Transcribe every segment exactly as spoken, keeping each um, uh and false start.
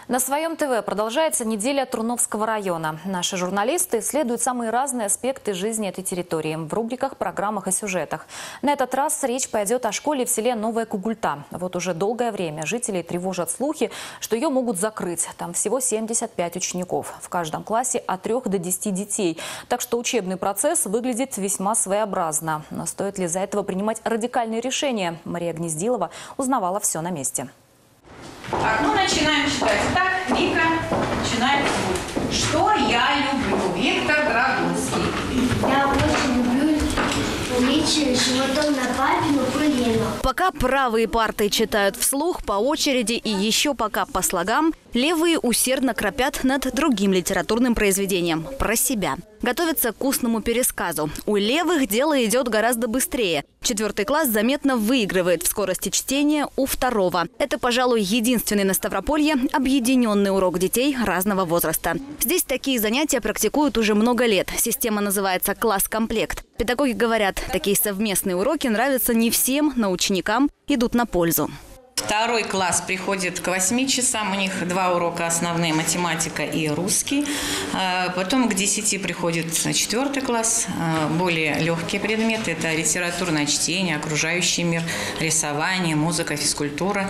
На своем ТВ продолжается неделя Труновского района. Наши журналисты исследуют самые разные аспекты жизни этой территории в рубриках, программах и сюжетах. На этот раз речь пойдет о школе в селе Новая Кугульта. Вот уже долгое время жителей тревожат слухи, что ее могут закрыть. Там всего семьдесят пять учеников. В каждом классе от трёх до десяти детей. Так что учебный процесс выглядит весьма своеобразно. Но стоит ли из-за этого принимать радикальные решения? Мария Гнездилова узнавала все на месте. Так, ну начинаем читать. Так, Вика, начинает. Что я люблю? Виктор Драгунский. Я очень люблю лечь животом на папину колено. Пока правые парты читают вслух по очереди и еще пока по слогам, левые усердно кропят над другим литературным произведением – про себя. Готовятся к устному пересказу. У левых дело идет гораздо быстрее. Четвертый класс заметно выигрывает в скорости чтения у второго. Это, пожалуй, единственный на Ставрополье объединенный урок детей разного возраста. Здесь такие занятия практикуют уже много лет. Система называется «Класс-комплект». Педагоги говорят, такие совместные уроки нравятся не всем, но ученикам идут на пользу. Второй класс приходит к восьми часам, у них два урока основные, математика и русский. Потом к десяти приходит четвертый класс, более легкие предметы. Это литературное чтение, окружающий мир, рисование, музыка, физкультура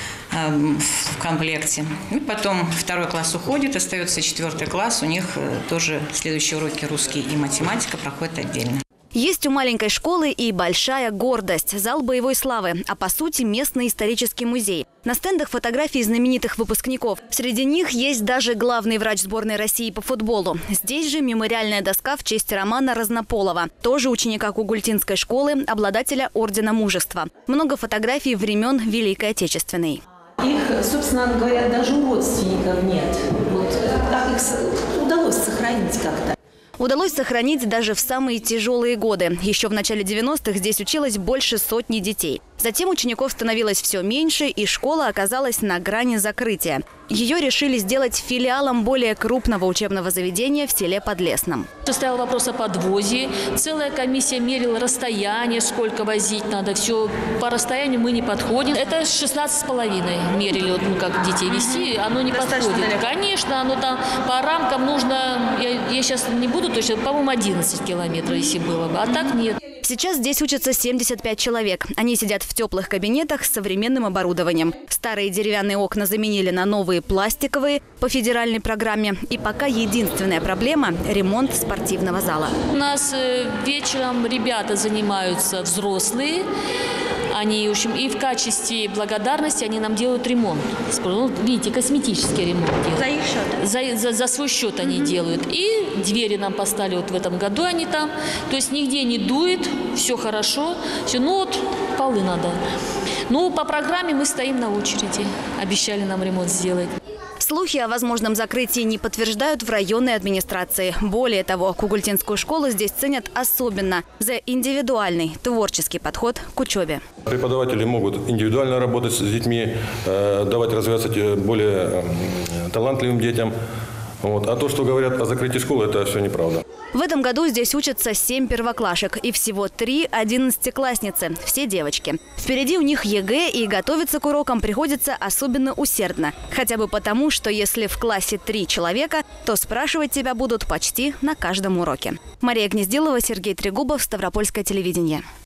в комплекте. И потом второй класс уходит, остается четвертый класс, у них тоже следующие уроки русский и математика проходят отдельно. Есть у маленькой школы и большая гордость – зал боевой славы, а по сути местный исторический музей. На стендах фотографии знаменитых выпускников. Среди них есть даже главный врач сборной России по футболу. Здесь же мемориальная доска в честь Романа Разнополова, тоже ученика Кугультинской школы, обладателя Ордена Мужества. Много фотографий времен Великой Отечественной. Их, собственно говоря, даже у родственников нет. Вот так их удалось сохранить как-то. Удалось сохранить даже в самые тяжелые годы. Еще в начале девяностых здесь училось больше сотни детей. Затем учеников становилось все меньше, и школа оказалась на грани закрытия. Ее решили сделать филиалом более крупного учебного заведения в селе Подлесном. Стоял вопрос о подвозе. Целая комиссия мерила расстояние, сколько возить надо. Все по расстоянию мы не подходим. Это шестнадцать с половиной мерили, вот, ну, как детей вести. Оно не подходит. Конечно, оно там по рамкам нужно, я, я сейчас не буду точно, по-моему, одиннадцать километров, если было бы. А так нет. Сейчас здесь учатся семьдесят пять человек. Они сидят в теплых кабинетах с современным оборудованием. Старые деревянные окна заменили на новые пластиковые по федеральной программе. И пока единственная проблема – ремонт спортивного зала. У нас вечером ребята занимаются взрослые. Они, в общем, и в качестве благодарности они нам делают ремонт. Ну, видите, косметический ремонт делают. За их счет? За, за, за свой счет они mm-hmm. делают. И двери нам поставили вот в этом году они там. То есть нигде не дует, все хорошо. Все, ну вот полы надо. Ну, по программе мы стоим на очереди. Обещали нам ремонт сделать. Слухи о возможном закрытии не подтверждают в районной администрации. Более того, Кугультинскую школу здесь ценят особенно за индивидуальный творческий подход к учебе. Преподаватели могут индивидуально работать с детьми, давать развиваться более талантливым детям. Вот. А то, что говорят о закрытии школы, это все неправда. В этом году здесь учатся семь первоклашек и всего три одиннадцатиклассницы, все девочки. Впереди у них ЕГЭ, и готовиться к урокам приходится особенно усердно. Хотя бы потому, что если в классе три человека, то спрашивать тебя будут почти на каждом уроке. Мария Гнездилова, Сергей Трегубов, Ставропольское телевидение.